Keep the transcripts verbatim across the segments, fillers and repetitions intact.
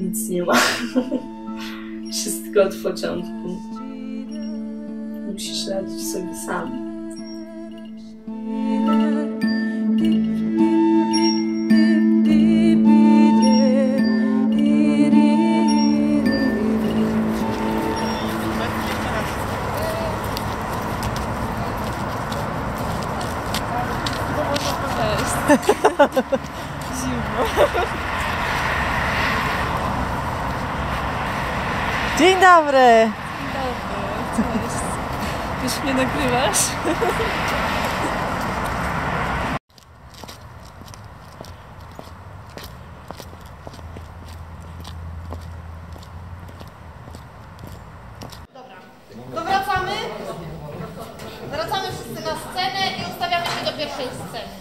nic nie ma. Wszystko od początku. Musisz radzić sobie sam. Zimno. Dzień dobry! Dzień dobry, cześć. Już mnie nagrywasz? Dobra, to wracamy. Wracamy wszyscy na scenę i ustawiamy się do pierwszej sceny.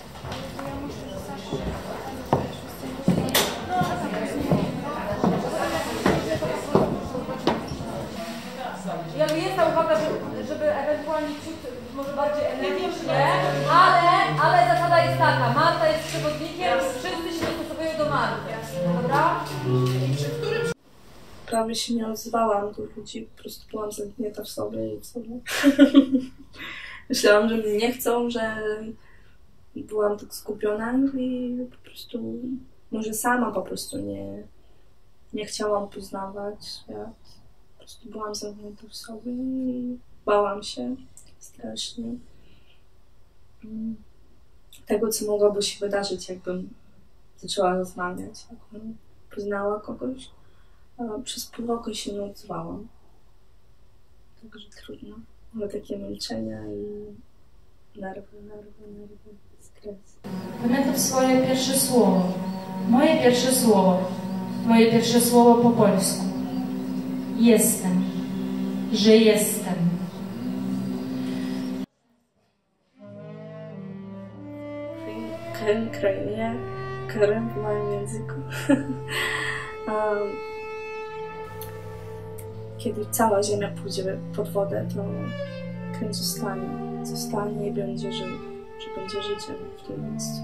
Ja jest ta uwaga, żeby, żeby ewentualnie czuć może bardziej energicznie, ale, ale zasada jest taka, Marta jest przewodnikiem, wszyscy się dostosowują do Marty, dobra? Prawie się nie odzwałam do ludzi, po prostu byłam zamknięta w sobie i w sobie. Myślałam, że mnie nie chcą, że byłam tak skupiona i po prostu może sama po prostu nie, nie chciałam poznawać świat. Po prostu byłam zamknięta w sobie i bałam się strasznie tego, co mogłoby się wydarzyć, jakbym zaczęła rozmawiać, jakbym poznała kogoś. A przez pół roku się nie odzwałam. Także trudno. Ale takie milczenia i nerwy, nerwy, nerwy, stres. Pamiętam swoje pierwsze słowo. Moje pierwsze słowo. Moje pierwsze słowo po polsku. Jestem. Że jestem. Krym, krainie, Krym w moim języku. um, Kiedy cała ziemia pójdzie pod wodę, to Krym zostanie. Zostanie i będzie żył. Że będzie życiem w tym miejscu.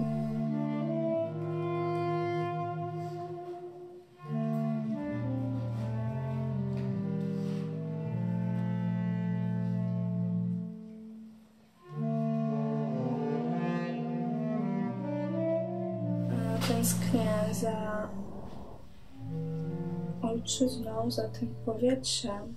Tęsknię za ojczyzną, za tym powietrzem,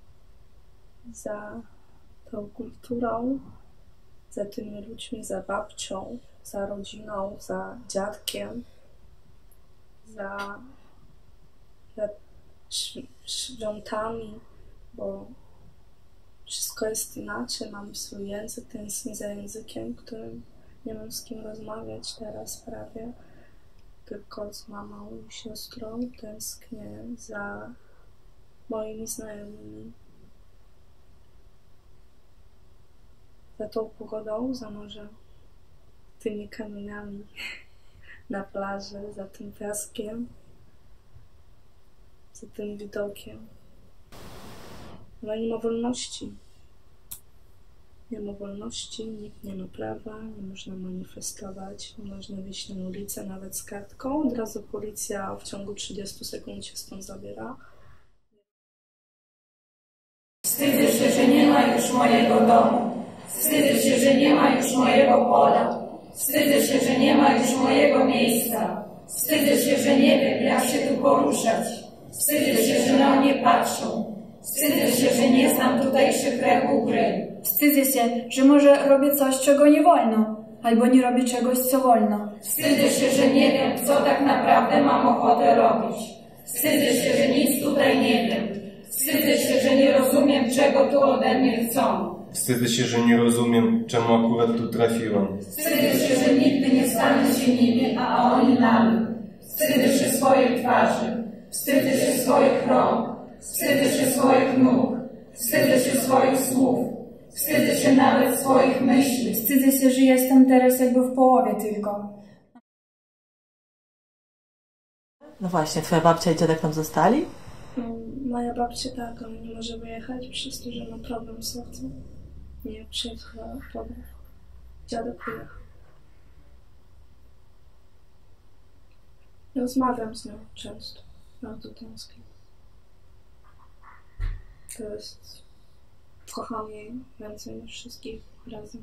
za tą kulturą, za tymi ludźmi, za babcią, za rodziną, za dziadkiem, za, za świątami, bo wszystko jest inaczej, mam swój język, tęsknię za językiem, którym nie mam z kim rozmawiać teraz prawie. Tylko z mamą i siostrą, tęsknię za moimi znajomymi, za tą pogodą, za może tymi kamieniami na plaży, za tym piaskiem, za tym widokiem. Ale nie ma wolności. Nie ma wolności, nikt nie ma prawa, nie można manifestować, nie można wyjść na ulicę nawet z kartką. Od razu policja w ciągu trzydziestu sekund się stąd zabiera. Wstydzę się, że nie ma już mojego domu. Wstydzę się, że nie ma już mojego pola. Wstydzę się, że nie ma już mojego miejsca. Wstydzę się, że nie wiem, jak się tu poruszać. Wstydzę się, że na mnie patrzą. Wstydzę się, że nie znam tutejszych reguł gry. Wstydzę się, że może robię coś, czego nie wolno, albo nie robię czegoś, co wolno. Wstydzę się, że nie wiem, co tak naprawdę mam ochotę robić. Wstydzę się, że nic tutaj nie wiem. Wstydzę się, że nie rozumiem, czego tu ode mnie chcą. Wstydzę się, że nie rozumiem, czemu akurat tu trafiłam. Wstydzę się, że nigdy nie stanę się nimi, a oni nami. Wstydzę się swojej twarzy. Wstydzę się swoich rąk. Wstydzę się swoich nóg. Wstydzę się swoich słów. Wstydzę się nawet swoich myśli. Wstydzę się, że jestem teraz jakby w połowie tylko. No właśnie, twoja babcia i dziadek tam zostali? Moja babcia tak, ale nie może wyjechać przez to, że ma problem z sercem. Nie przetrwa problem. Dziadek wyjechał. Rozmawiam z nią często. Bardzo tęsknię. To jest... Kocham jej więcej niż wszystkich razem.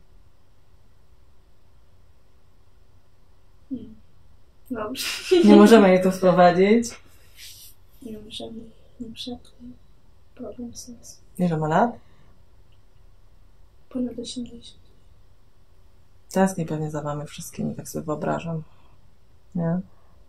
Hmm. Dobrze. Nie możemy jej tu sprowadzić. Nie możemy. Nie przepnę. Problem sens. Ile ma lat? Ponad osiemdziesiąt. Tęskni pewnie za wami wszystkimi, tak sobie wyobrażam. Nie?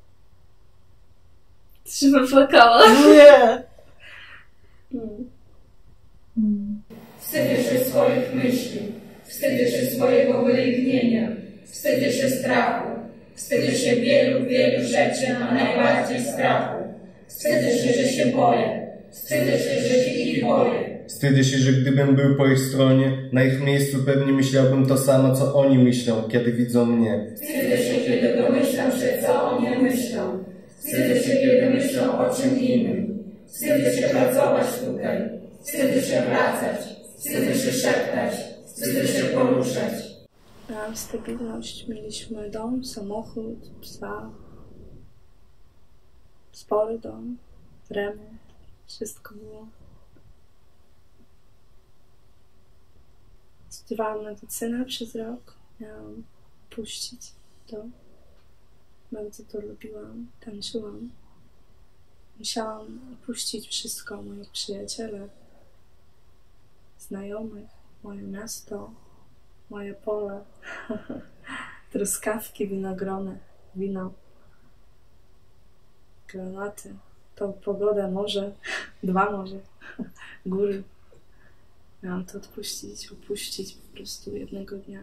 Ty się wypłakała. Nie! Hmm. Hmm. Wstydzę się swoich myśli, wstydzę się swojego wylęknienia, wstydzę się strachu, wstydzę się wielu, wielu rzeczy, a najbardziej strachu. Wstydzę się, że się boję, wstydzę się, że się ich boję. Wstydzę się, że gdybym był po ich stronie, na ich miejscu pewnie myślałbym to samo, co oni myślą, kiedy widzą mnie. Wstydzę się, kiedy domyślam się, co oni myślą. Wstydzę się, kiedy myślą o czym innym. Wstydzę się pracować tutaj. Wstydzę się wracać. Wstydzę się szeptać. Wstydzę się poruszać. Miałam stabilność. Mieliśmy dom, samochód, psa. Spory dom, remont. Wszystko było. Studiowałam medycynę przez rok. Miałam puścić to. Bardzo to lubiłam. Tańczyłam. Musiałam opuścić wszystko. Moich przyjaciele, znajomych, moje miasto, moje pole, truskawki, winogrony, wino, granaty, tą pogodę, morze, dwa morze, góry. Miałam to odpuścić, opuścić po prostu jednego dnia.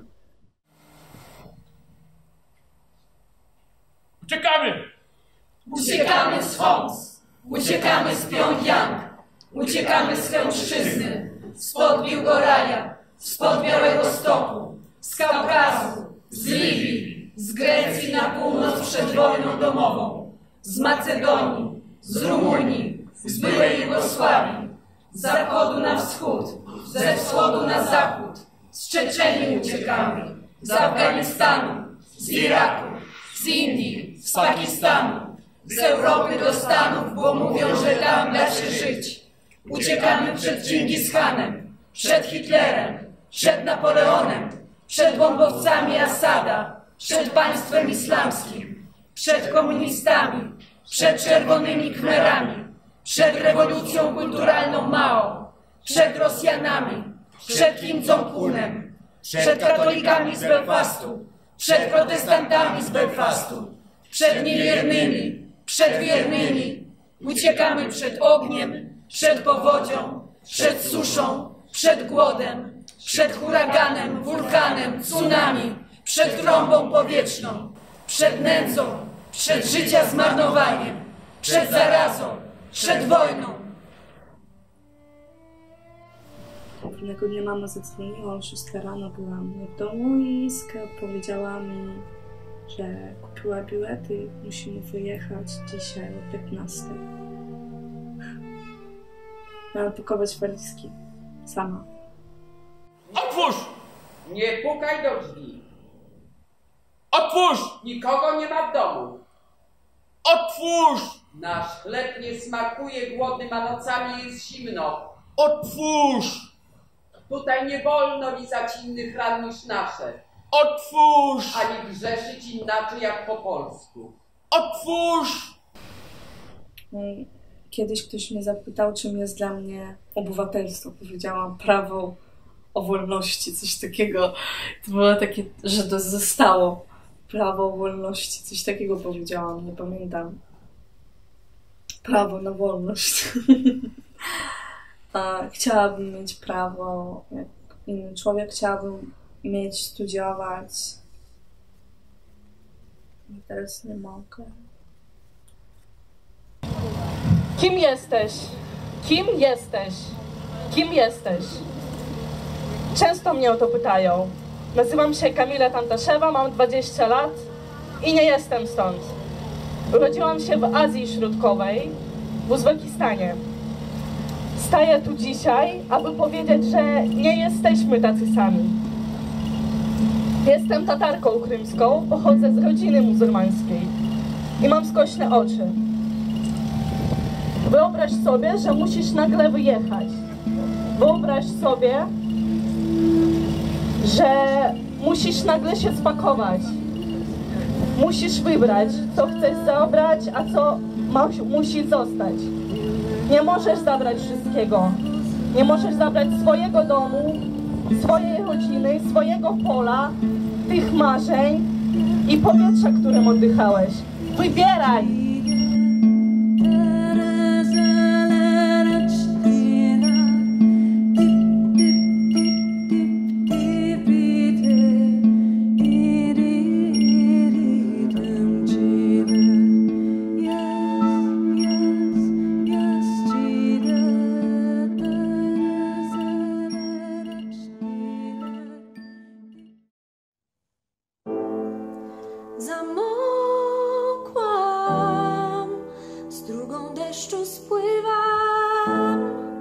Uciekamy! Uciekamy z Homs. Uciekamy z Pjongjang. Uciekamy z Chełmszczyzny. Spod Biłgoraja. Spod Białego Stoku. Z Kaukazu. Z Libii. Z Grecji na północ przed wojną domową. Z Macedonii. Z Rumunii. Z byłej Jugosławii. Z zachodu na wschód. Ze wschodu na zachód. Z Czeczenii uciekamy. Z Afganistanu. Z Iraku. Z Indii. Z Pakistanu. Z Europy do Stanów, bo mówią, że tam da się żyć. Uciekamy przed Dżingis Hanem, przed Hitlerem, przed Napoleonem, przed bombowcami Asada, przed państwem islamskim, przed komunistami, przed czerwonymi khmerami, przed rewolucją kulturalną Mao, przed Rosjanami, przed Kim Jong-unem, przed katolikami z Belfastu, przed protestantami z Belfastu, przed niewiernymi, przed wiernymi. Uciekamy przed ogniem, przed powodzią, przed suszą, przed głodem, przed huraganem, wulkanem, tsunami, przed trąbą powietrzną, przed nędzą, przed życia zmarnowaniem, przed zarazą, przed wojną. Pewnego dnia mama zadzwoniła, o szóstej rano byłam w domu i powiedziała mi, że kupiła bilety, musimy wyjechać dzisiaj o piętnastej. Miałam pakować walizki. Sama. Otwórz! Nie pukaj do drzwi. Otwórz! Nikogo nie ma w domu. Otwórz! Nasz chleb nie smakuje głodnym, a nocami jest zimno. Otwórz! Tutaj nie wolno lizać innych ran niż nasze. Otwórz! Ani grzeszyć inaczej jak po polsku. Otwórz! Kiedyś ktoś mnie zapytał, czym jest dla mnie obywatelstwo. Powiedziałam prawo o wolności, coś takiego. To było takie, że to zostało. Prawo o wolności, coś takiego powiedziałam, nie pamiętam. Prawo na wolność. Chciałabym mieć prawo, jak inny człowiek, chciałabym mieć, studiować. I teraz nie mogę. Kim jesteś? Kim jesteś? Kim jesteś? Często mnie o to pytają. Nazywam się Kamila Tantaszewa, mam dwadzieścia lat i nie jestem stąd. Urodziłam się w Azji Środkowej, w Uzbekistanie. Staję tu dzisiaj, aby powiedzieć, że nie jesteśmy tacy sami. Jestem Tatarką krymską, pochodzę z rodziny muzułmańskiej i mam skośne oczy. wyobraź sobie, że musisz nagle wyjechać. Wyobraź sobie, że musisz nagle się spakować. Musisz wybrać, co chcesz zabrać, a co masz, musi zostać. Nie możesz zabrać wszystkiego. Nie możesz zabrać swojego domu, swojej rodziny, swojego pola, tych marzeń i powietrza, którym oddychałeś. Wybieraj! Zamokłam, z drugą deszczu spływam.